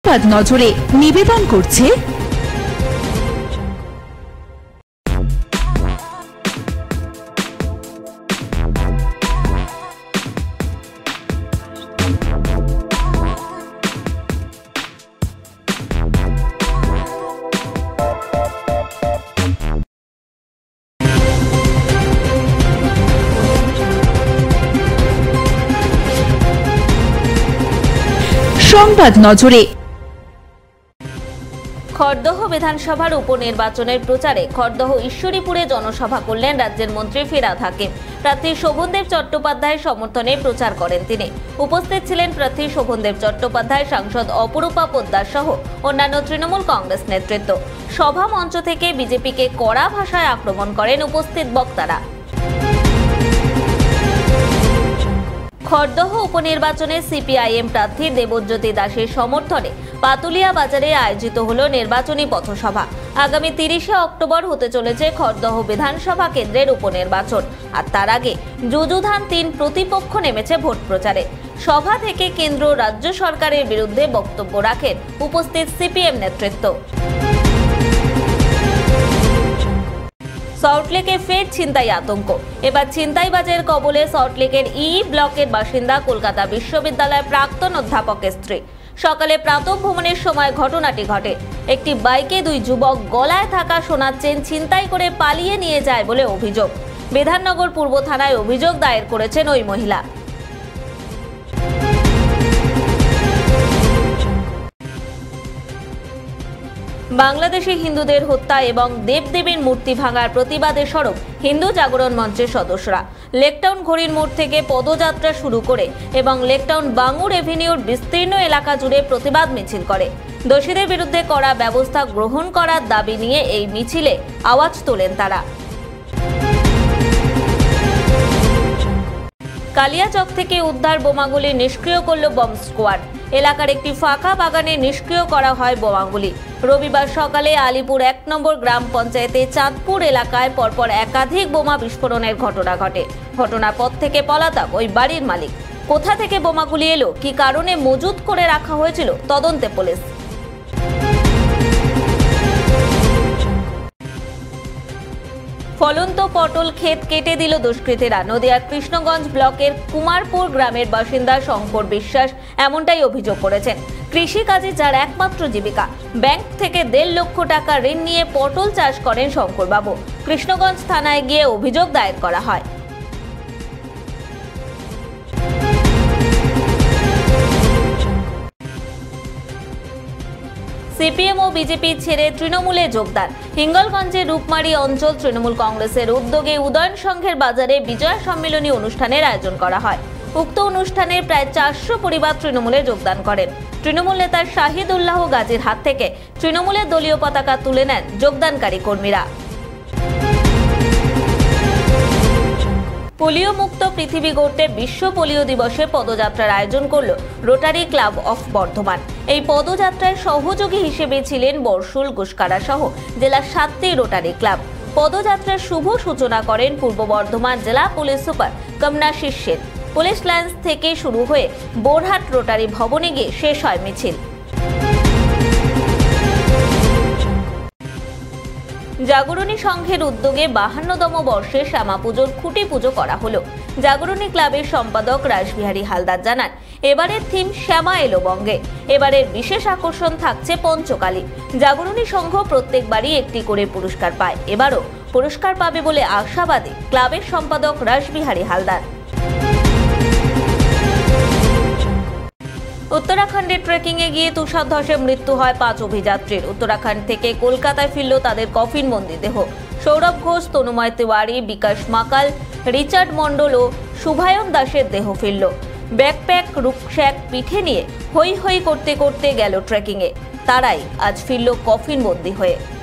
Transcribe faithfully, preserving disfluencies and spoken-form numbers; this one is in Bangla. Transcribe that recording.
সংবাদ নজরে নিবেদন করছে সংবাদ নজরে। খড়দহ বিধানসভার উপনির্বাচনের প্রচারে খড়দহ ঈশ্বরীপুরে জনসভা করলেন রাজ্যের মন্ত্রী ফিরহাদ হাকিম। প্রার্থী শোভনদেব চট্টোপাধ্যায়ের সমর্থনে প্রচার করেন তিনি। উপস্থিত ছিলেন প্রার্থী শোভনদেব চট্টোপাধ্যায়, সাংসদ অপরূপা পোদ্দার সহ অন্যান্য তৃণমূল কংগ্রেস নেতৃত্ব। সভা মঞ্চ থেকে বিজেপিকে কড়া ভাষায় আক্রমণ করেন উপস্থিত বক্তারা। খড়দহ উপনির্বাচনে সিপিআইএম প্রার্থী দেবজ্যোতি দাসের সমর্থনে পাতুলিয়া বাজারে আয়োজিত হল নির্বাচনী পথসভা। আগামী তিরিশে অক্টোবর হতে চলেছে খড়দহ বিধানসভা কেন্দ্রের উপনির্বাচন, আর তার আগে যুযুধান তিন প্রতিপক্ষ নেমেছে ভোট প্রচারে। সভা থেকে কেন্দ্র রাজ্য সরকারের বিরুদ্ধে বক্তব্য রাখেন উপস্থিত সিপিএম নেতৃত্ব। সল্টলেকে ফের ছিনতাই আতঙ্ক। এবার ছিনতাইবাজের কবলে সল্টলেকের ই ব্লকের বাসিন্দা কলকাতা বিশ্ববিদ্যালয়ের প্রাক্তন অধ্যাপকের স্ত্রী। সকালে প্রাতঃভ্রমণের সময় ঘটনাটি ঘটে। একটি বাইকে দুই যুবক গলায় থাকা সোনার চেন ছিনতাই করে পালিয়ে নিয়ে যায় বলে অভিযোগ। বিধাননগর পূর্ব থানায় অভিযোগ দায়ের করেছেন ওই মহিলা। বাংলাদেশে হিন্দুদের হত্যা এবং দেবদেবীর মূর্তি ভাঙার প্রতিবাদে সরব হিন্দু জাগরণ মঞ্চের সদস্যরা লেকটাউন ঘড়ির মোড় থেকে পদযাত্রা শুরু করে এবং লেকটাউন বাঙুর এভিনিউর বিস্তীর্ণ এলাকা জুড়ে প্রতিবাদ মিছিল করে। দোষীদের বিরুদ্ধে কড়া ব্যবস্থা গ্রহণ করার দাবি নিয়ে এই মিছিলে আওয়াজ তোলেন তারা। কালিয়াচক থেকে উদ্ধার বোমাগুলি নিষ্ক্রিয় করল বম্ব স্কোয়াড। এলাকার একটি ফাঁকা বাগানে নিষ্ক্রিয় করা হয় বোমাগুলি। রবিবার সকালে আলিপুর এক নম্বর গ্রাম পঞ্চায়েতে চাঁদপুর এলাকায় পরপর একাধিক বোমা বিস্ফোরণের ঘটনা ঘটে। ঘটনার পর থেকে পলাতক ওই বাড়ির মালিক। কোথা থেকে বোমাগুলি এলো, কি কারণে মজুত করে রাখা হয়েছিল, তদন্তে পুলিশ। ফলন্ত পটল ক্ষেত কেটে দিল দুষ্কৃতীরা। নদিয়ার কৃষ্ণগঞ্জ ব্লকের কুমারপুর গ্রামের বাসিন্দা শঙ্কর বিশ্বাস এমনটাই অভিযোগ করেছেন। কৃষিকাজে যার একমাত্র জীবিকা। ব্যাংক থেকে দেড় লক্ষ টাকা ঋণ নিয়ে পটল চাষ করেন শঙ্করবাবু। কৃষ্ণগঞ্জ থানায় গিয়ে অভিযোগ দায়ের করা হয়। সিপিএম ও বিজেপি ছেড়ে তৃণমূলে যোগদান। হিঙ্গলগঞ্জের রূপমারি অঞ্চল তৃণমূল কংগ্রেসের উদ্যোগে উদয়ন সংঘের বাজারে বিজয় সম্মেলনী অনুষ্ঠানের আয়োজন করা হয়। উক্ত অনুষ্ঠানে প্রায় চারশো পরিবার তৃণমূলে যোগদান করেন। তৃণমূল নেতা শাহিদুল্লাহ গাজীর হাত থেকে তৃণমূলের দলীয় পতাকা তুলে নেন যোগদানকারী কর্মীরা। পোলিও মুক্ত পৃথিবী গড়তে বিশ্ব পোলিও দিবসে পদযাত্রার আয়োজন করল রোটারি ক্লাব অফ বর্ধমান। এই পদযাত্রায় সহযোগী হিসেবে ছিলেন বর্ষুল, গুসকারা সহ জেলার সাতটি রোটারি ক্লাব। পদযাত্রার শুভ সূচনা করেন পূর্ব বর্ধমান জেলা police super Kamanashis Sen. Police lines থেকে শুরু হয়ে বোরহাট রোটারি ভবনে গিয়ে শেষ হয় মিছিল। জাগরণী সংঘের উদ্যোগে বাহান্নতম বর্ষে শ্যামা পুজোর খুঁটি পুজো করা হলো। জাগরণী ক্লাবের সম্পাদক রাসবিহারী হালদার জানান, এবারের থিম শ্যামা এলো বঙ্গে। এবারের বিশেষ আকর্ষণ থাকছে পঞ্চকালী। জাগরণী সংঘ প্রত্যেকবারই একটি করে পুরস্কার পায়। এবারও পুরস্কার পাবে বলে আশাবাদী ক্লাবের সম্পাদক রাসবিহারী হালদার। উত্তরাখণ্ডে ট্রেকিং এ গিয়ে তুষার ধসে মৃত্যু হয় পাঁচ অভিযাত্রীর। উত্তরাখণ্ড থেকে কলকাতায় ফিরল তাদের কফিন বন্দি দেহ। সৌরভ ঘোষ, তনুময় তিওয়ারি, বিকাশ মাকাল, রিচার্ড মন্ডল ও শুভায়ন দাসের দেহ ফিরল। ব্যাকপ্যাক, রুকস্যাক পিঠে নিয়ে হৈ হৈ করতে করতে গেল ট্রেকিং এ। তারাই আজ ফিরল কফিন বন্দি হয়ে।